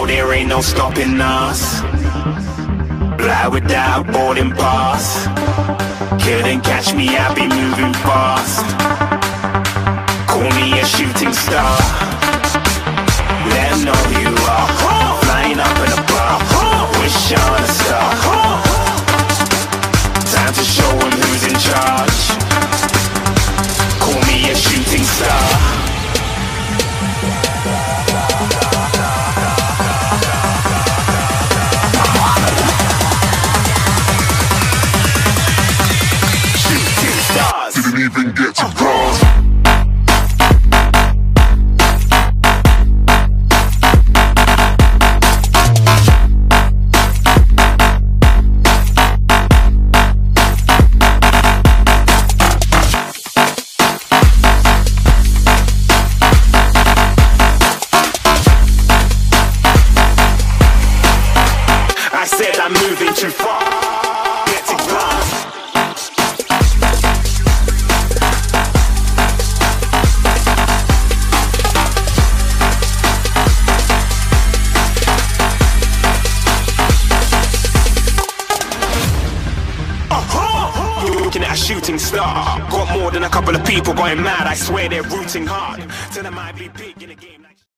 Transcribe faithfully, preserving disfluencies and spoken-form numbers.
there ain't no stopping us. Fly without boarding pass. Couldn't catch me, I be moving fast. Call me a shooting star. Let 'em know who you are. Flying up in a bar. Wish on a star. Time to show 'em who's in charge. Call me a shooting star. Didn't even get to cross. I said I'm moving too far. Get to glass. Looking at a shooting star. Got more than a couple of people going mad. I swear they're rooting hard. Tell them I be big in the game.